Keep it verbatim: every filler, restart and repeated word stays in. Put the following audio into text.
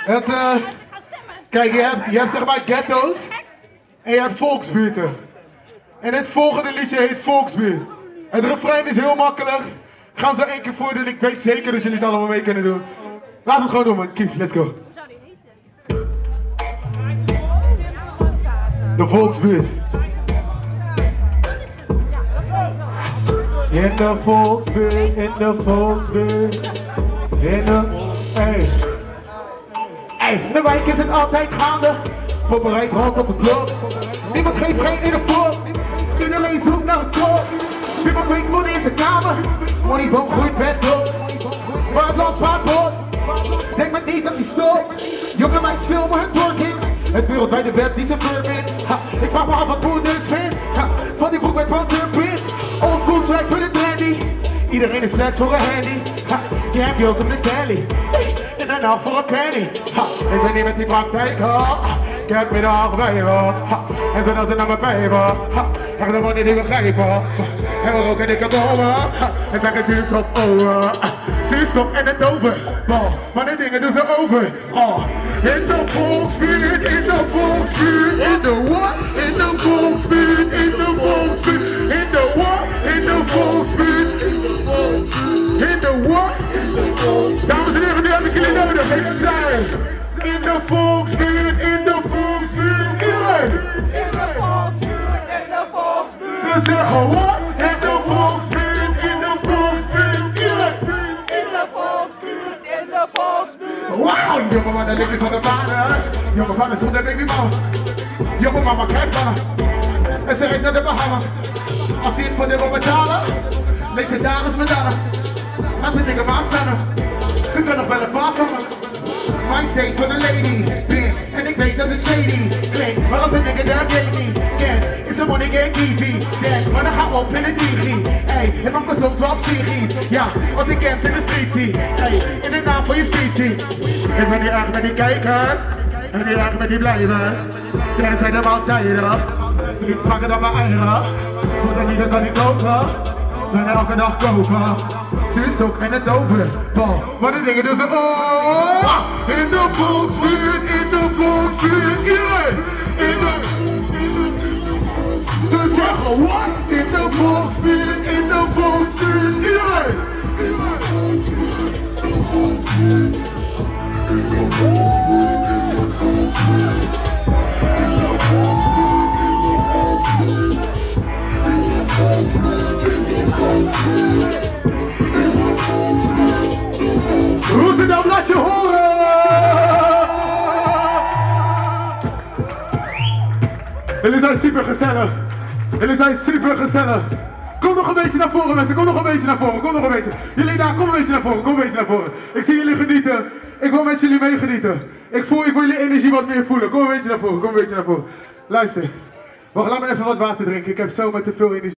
Het, uh, kijk, je hebt, je hebt zeg maar ghetto's en je hebt volksbuurten. En het volgende liedje heet Volksbuurt. Het refrein is heel makkelijk. Ik ga zo één keer voordoen, ik weet zeker dat jullie het allemaal mee kunnen doen. Laten we het gewoon doen man, Kief, let's go. De Volksbuurt. In de Volksbuurt, in de Volksbuurt. In de... Hey. Hey, in de wijk is het altijd gaande. Poppenrijd rond op de klok. Niemand geeft geen in de voor. Iedereen zoekt naar een klok. Niemand weet money in zijn kamer. Money van groeit bed op. Maar het land zwaar door. Denk maar niet dat die stopt. Jonge meid filmen hun doorkings. Het wereldwijde web die ze verbindt. Ik vraag me af wat Boer dus vindt. Ha, van die broek met panterprint. Oldschool flex voor de dandy. Iedereen is flex voor een handy. Campio's op de telly. En daarna voor een penny. Ha, ik ben niet met die praktijk. Ha. Ik heb me daar geweven. En zo dan ze naar mijn pijpen. Echt de money die we grijpen. En we roken dikke bomen. En zeggen zuurstof over. Zuurstof en het over. Maar de dingen doen ze over. Oh. In de Volksbuurt, in de Volksbuurt. In de what? In de Volksbuurt, in de Volksbuurt. In de what? In de Volksbuurt. In de what? Dames en heren, nu heb ik jullie nodig. Ik zei. In de Volksbuurt, in de Volksbuurt. Iedereen. In de Volksbuurt, in de Volksbuurt. Ze zeggen wat? In de Volksbuurt, in de Volksbuurt. Iedereen. In de Volksbuurt, in de Volksbuurt. Wauw, jonge man, de lippen van de vader. Jonge vader zonder babymama. Jonge mama, kijk maar. En ze reist naar de Bahamas. Als hij het voor de wil betalen, lees het daar eens met Anna. Laat de dingen maar staan. Ze kan nog wel een paar van me. My state for the lady, ben, en ik weet dat het shady klinkt, maar als de dingen daar weet niet, ken, is de money get geeky, denk, maar dan gaan we op in de digi, hey, en dan kan soms wel psychisch, ja, als ik camps in de street zie, hey, in de naam van je street zie, ik ben hier erg met die kijkers, en hier erg met die blijvers, daar zijn er wel tijden, niet zwakker dan mijn eieren, voor de lieden kan ik kopen, ben elke dag kopen. Zuurstok en het overbal. Maar de dingen doen ze oh! In de Volksbuurt, in de Volksbuurt, iedereen! In de... Ze zeggen wat? In de Volksbuurt, in de Volksbuurt, iedereen! In de Volksbuurt, in de Volksbuurt, in de Volksbuurt, in de Volksbuurt, in de Volksbuurt, in de Volksbuurt, in de Volksbuurt. Rotterdam, laat je horen! Jullie zijn super gezellig. Jullie zijn super gezellig. Kom nog een beetje naar voren mensen, kom nog een beetje naar voren, kom nog een beetje. Jullie daar, kom een beetje naar voren, kom een beetje naar voren. Ik zie jullie genieten. Ik wil met jullie meegenieten. Ik voel, ik wil jullie energie wat meer voelen. Kom een beetje naar voren, kom een beetje naar voren. Luister. Wacht, laat me even wat water drinken. Ik heb zo met te veel energie.